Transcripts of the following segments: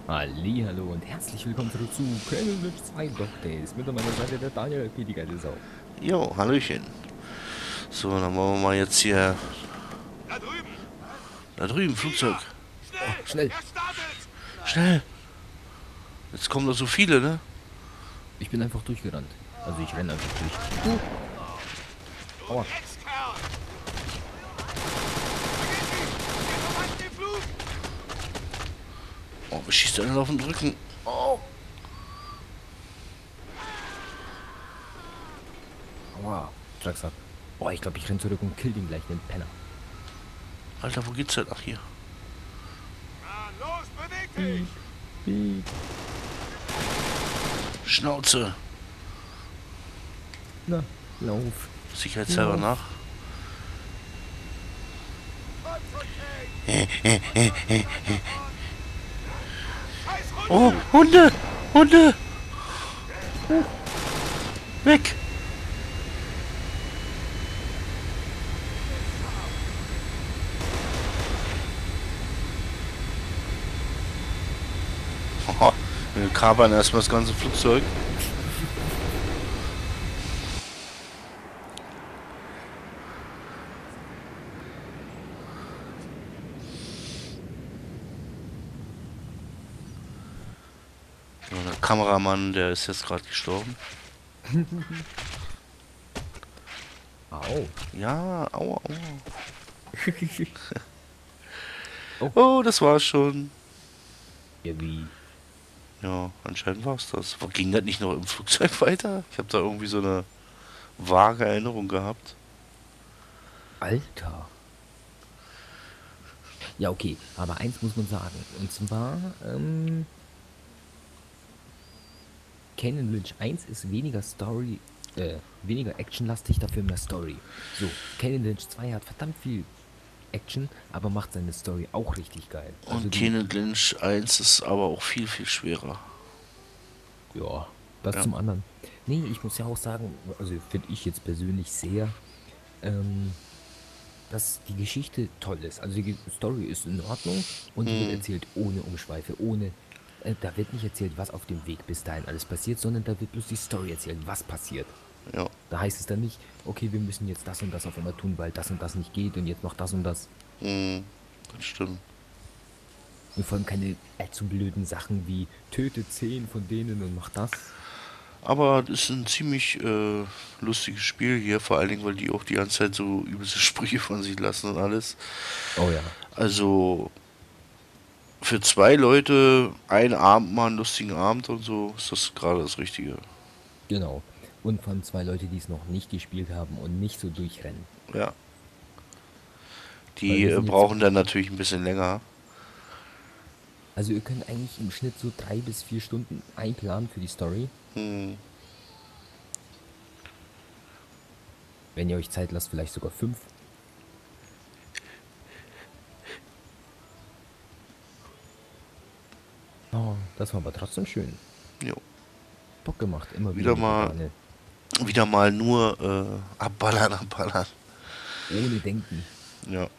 Hallihallo und herzlich willkommen zurück zu Kernel 2 Dog Days. Mit an meiner Seite der Daniel, wie die geile Sau. Jo, Hallöchen. So, dann wollen wir mal jetzt hier. Da drüben! Da drüben, Flugzeug. Nieder! Oh, Schnell! schnell! Er startet! Schnell! Jetzt kommen da so viele, ne? Ich bin einfach durchgerannt. Also ich renne einfach durch. Du Aua. Dreckskerl! Wir verpassen den Flug! Oh, was schießt einer auf den Rücken? Oh. Aua. Drecksack. Oh, ich glaube, ich renn zurück und kill den gleich, den Penner. Alter, wo geht's denn? Ach, hier. Na, los, beweg dich! Piep. Schnauze. Na, lauf. Sicherheitshalber Lauf. nach. Scheiß Oh, Hunde! Hunde! Hunde! Weg! Oh, wir kapern erstmal das ganze Flugzeug. So, der Kameramann, der ist jetzt gerade gestorben. Au. Ja, aua, aua. Oh. Oh, das war's schon. Ja, wie? Ja, anscheinend war's das. Ging das nicht noch im Flugzeug weiter? Ich habe da irgendwie so eine vage Erinnerung gehabt. Alter. Ja, okay. Aber eins muss man sagen. Und zwar, Kane Lynch 1 ist weniger Story, weniger actionlastig, dafür mehr Story. So, Kane Lynch 2 hat verdammt viel Action, aber macht seine Story auch richtig geil. Also Und die, Kane Lynch 1 ist aber auch viel, viel schwerer. ja, das Ja. zum anderen. Nee, ich muss ja auch sagen, also finde ich jetzt persönlich sehr, ähm, dass die Geschichte toll ist. Also die Story ist in Ordnung und die wird Hm, erzählt ohne Umschweife, ohne, da wird nicht erzählt, was auf dem Weg bis dahin alles passiert, sondern da wird bloß die Story erzählt, was passiert. ja, Da heißt es dann nicht, okay, wir müssen jetzt das und das auf einmal tun, weil das und das nicht geht und jetzt noch das und das. hm, das stimmt. Und vor allem keine allzu blöden Sachen wie töte 10 von denen und mach das. Aber das ist ein ziemlich lustiges Spiel hier, vor allen Dingen, weil die auch die ganze Zeit so übelste Sprüche von sich lassen und alles. Oh ja, Also für zwei Leute einen Abend mal einen lustigen Abend und so ist das gerade das Richtige. genau. Und von zwei Leute, die es noch nicht gespielt haben und nicht so durchrennen. Ja, Weil die wir sind jetzt, brauchen dann natürlich ein bisschen länger. also ihr könnt eigentlich im Schnitt so 3 bis 4 Stunden einplanen für die Story. Hm, Wenn ihr euch Zeit lasst, vielleicht sogar 5. Oh, das war aber trotzdem schön. jo. Bock gemacht, immer wieder Wieder mit dem mal, Daniel. wieder mal nur abballern, abballern. Ohne Denken. Ja.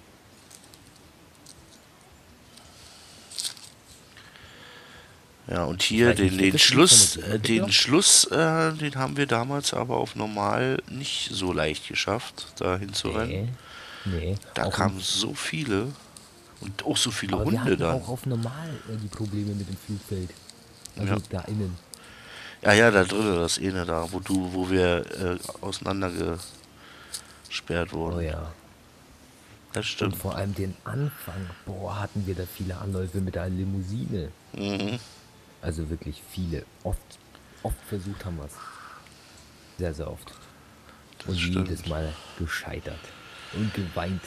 Ja, und Ich hier weiß nicht, wird den das Lied von der Schluss, GEMA geblockt? den haben wir damals aber auf normal nicht so leicht geschafft, da hinzurennen. Nee, nee. Da Auch im, kamen so viele und auch so viele aber wir Hunde hatten dann. auch auf normal die Probleme mit dem Flugfeld. Ja, Also da innen. ja, ja, da drinnen, das eine da, wo wir auseinandergesperrt Oh wurden. ja. Das Und stimmt. vor allem den Anfang. Boah, hatten wir da viele Anläufe mit der Limousine. Mhm, Also wirklich viele. Oft versucht haben wir es. Sehr, sehr oft. das Und jedes stimmt. Mal gescheitert. Und geweint.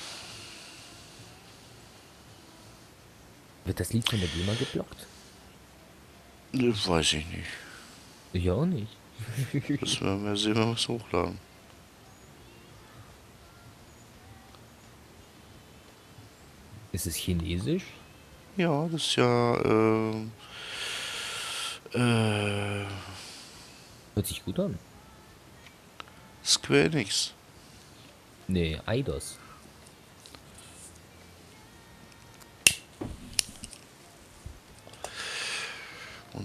Wird das Lied von der GEMA geblockt? Weiß ich nicht. Ich auch nicht. Müssen wir mal sehen, wenn wir es hochladen. Ist es chinesisch? Ja, das ist ja äh, Hört sich gut an. Square Enix. Nee, Eidos.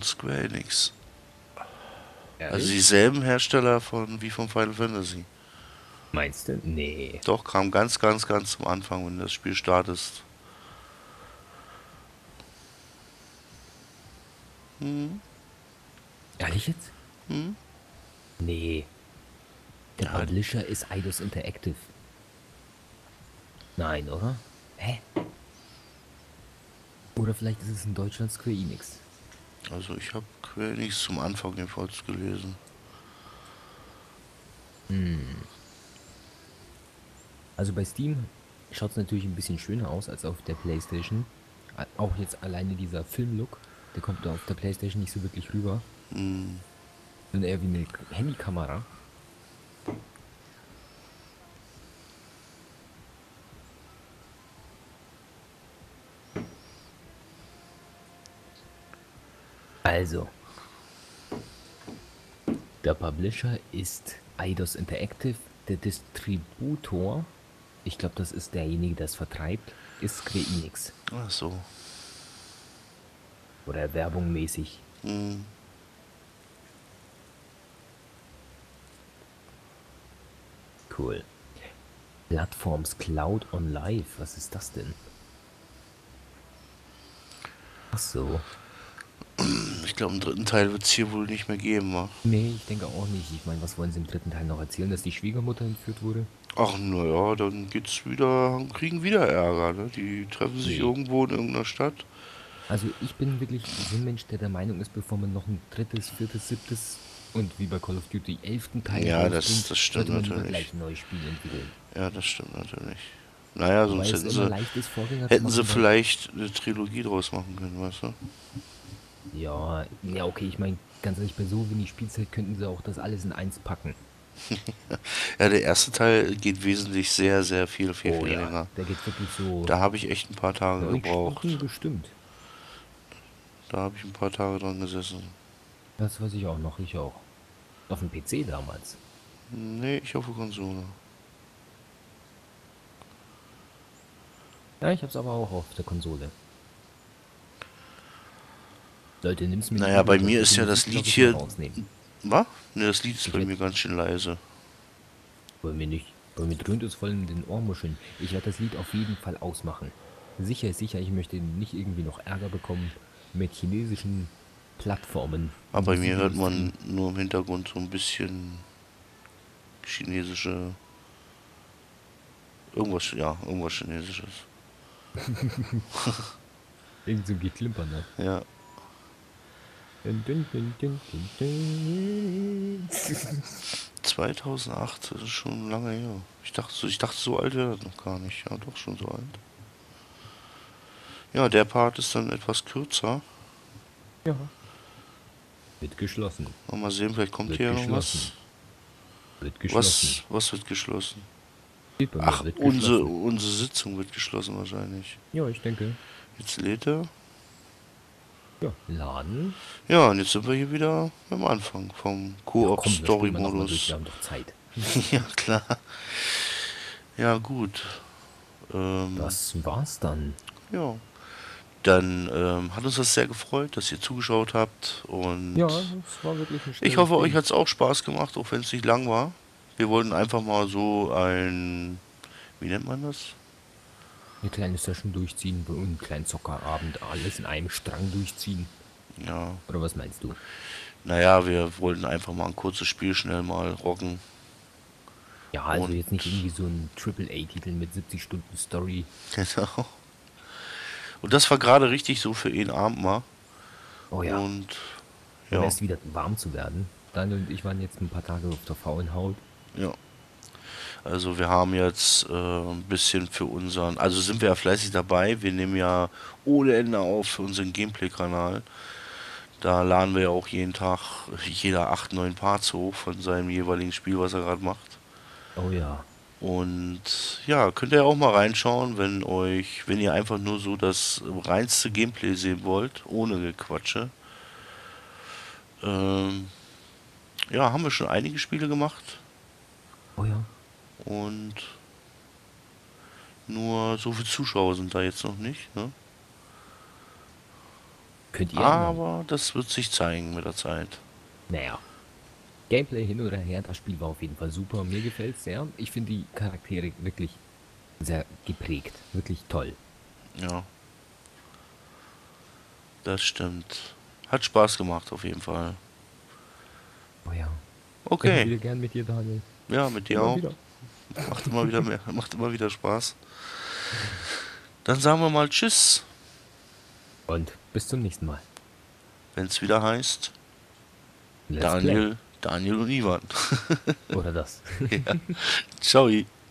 Square Enix. Also Ehrlich? dieselben Hersteller wie von Final Fantasy. Meinst du? Nee. Doch, kam ganz, ganz, ganz zum Anfang, wenn du das Spiel startest. Hm, Ehrlich jetzt? hm. Nee. Der Ja, Publisher ist Eidos Interactive. Nein, oder? Hä? Oder vielleicht ist es in Deutschland Square Enix. also ich habe Square Enix zum Anfang jedenfalls gelesen. Hm. Also bei Steam schaut es natürlich ein bisschen schöner aus als auf der PlayStation. Auch jetzt alleine dieser Filmlook, der kommt da auf der PlayStation nicht so wirklich rüber. Hm, Sondern eher wie eine Handykamera. Also, der Publisher ist Eidos Interactive. Der Distributor, ich glaube, das ist derjenige, der es vertreibt, ist Square Enix. ach so. Oder werbungmäßig. Hm. Cool. Plattforms Cloud on Live, was ist das denn? Ach so. Ich glaube, im dritten Teil wird es hier wohl nicht mehr geben, wa? Nee, ich denke auch nicht. Ich meine, was wollen sie im dritten Teil noch erzählen, dass die Schwiegermutter entführt wurde? Ach, naja, dann geht's wieder, kriegen wieder Ärger, ne? Die treffen sich Nee. irgendwo in irgendeiner Stadt. Also ich bin wirklich so ein Mensch, der der Meinung ist, bevor man noch ein drittes, viertes, siebtes und wie bei Call of Duty 11. Teil Ja, rausbringt, das stimmt sollte man lieber natürlich. gleich ein neues Spiel entwickeln. Ja, das stimmt natürlich. Naja, Wobei sonst es immer leicht ist, Vorgänger zu hätten sie machen, weil, vielleicht eine Trilogie draus machen können, weißt du? ja, ja, okay, ich meine, ganz ehrlich, bei so wenig Spielzeit könnten sie auch das alles in eins packen. Ja, der erste Teil geht wesentlich sehr, sehr viel, viel, Oh viel ja, länger. der geht wirklich so Da habe ich echt ein paar Tage 9 Stunden gebraucht. bestimmt. Da habe ich ein paar Tage dran gesessen. Das weiß ich auch noch, ich auch. Auf dem PC damals. Nee, ich hoffe Konsole. Ja, ich hab's aber auch auf der Konsole. Leute, nimm's mir nicht Naja, übel, bei aber mir ich ist werde ja die das Musik, Lied glaub ich, mal hier. rausnehmen. Was? Ne, das Lied ist Ich bei werd, mir ganz schön leise. bei mir nicht. Bei mir dröhnt es voll in den Ohrmuscheln. Ich werde das Lied auf jeden Fall ausmachen. Sicher ist sicher, ich möchte nicht irgendwie noch Ärger bekommen mit chinesischen Plattformen, Aber bei mir hört Musikindustrie. man nur im Hintergrund so ein bisschen chinesische. Irgendwas, ja, irgendwas Chinesisches. Irgend so ein Geklimper, ne? Ja. Dun, dun, dun, dun, dun, dun. 2008, das ist schon lange her. Ich dachte, so alt wäre das noch gar nicht. Ja, doch schon so alt. Ja, der Part ist dann etwas kürzer. Ja. Wird geschlossen. Mal sehen, vielleicht kommt Wird hier ja noch geschlossen. was. Wird geschlossen. Was wird geschlossen? Steht bei Ach, mir, wird unsere, geschlossen. unsere Sitzung wird geschlossen wahrscheinlich. Ja, ich denke. Jetzt lädt er. Ja, laden. Ja, und jetzt sind wir hier wieder am Anfang vom Ja, komm, wir spielen mal noch mal durch, Koop-Story-Modus. wir haben doch Zeit. Ja, klar. Ja, gut. Das war's dann. Ja. Dann hat uns das sehr gefreut, dass ihr zugeschaut habt. Und Ja, es war wirklich ein ich schnelles hoffe, euch Ding. hat es auch Spaß gemacht, auch wenn es nicht lang war. Wir wollten einfach mal so wie nennt man das? Eine kleine Session durchziehen und einen kleinen Zockerabend, alles in einem Strang durchziehen. Ja, Oder was meinst du? naja, wir wollten einfach mal ein kurzes Spiel schnell mal rocken. Ja, also Und jetzt nicht irgendwie so ein AAA-Titel mit 70 Stunden Story. genau. Und das war gerade richtig so für einen Abend mal. Oh ja, Und um ja, erst wieder warm zu werden. Daniel und ich waren jetzt ein paar Tage auf der faulen Haut. ja. Also wir haben jetzt ein bisschen für unseren, also sind wir ja fleißig dabei. Wir nehmen ja ohne Ende auf für unseren Gameplay-Kanal. Da laden wir ja auch jeden Tag jeder 8, 9 Parts hoch von seinem jeweiligen Spiel, was er gerade macht. Oh ja. Und ja, könnt ihr auch mal reinschauen, wenn ihr einfach nur so das reinste Gameplay sehen wollt, ohne Gequatsche. Ähm, ja, haben wir schon einige Spiele gemacht Oh ja. und nur so viele Zuschauer sind da jetzt noch nicht, ne? Könnt ihr ändern. Aber das wird sich zeigen mit der Zeit. Naja. Gameplay hin oder her, das Spiel war auf jeden Fall super. Mir gefällt es sehr. Ich finde die Charaktere wirklich sehr geprägt. Wirklich toll. Ja. Das stimmt. Hat Spaß gemacht auf jeden Fall. Oh ja. Immer Okay. wieder gern mit dir, Daniel. Ja, mit dir Immer auch. wieder. Macht immer wieder mehr, macht immer wieder Spaß. Dann sagen wir mal Tschüss, Und bis zum nächsten Mal. wenn es wieder heißt Let's Daniel und Ivan. Play. Oder das. Ja. Ciao.